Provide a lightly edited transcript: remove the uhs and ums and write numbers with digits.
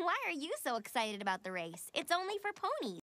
Why are you so excited about the race? It's only for ponies.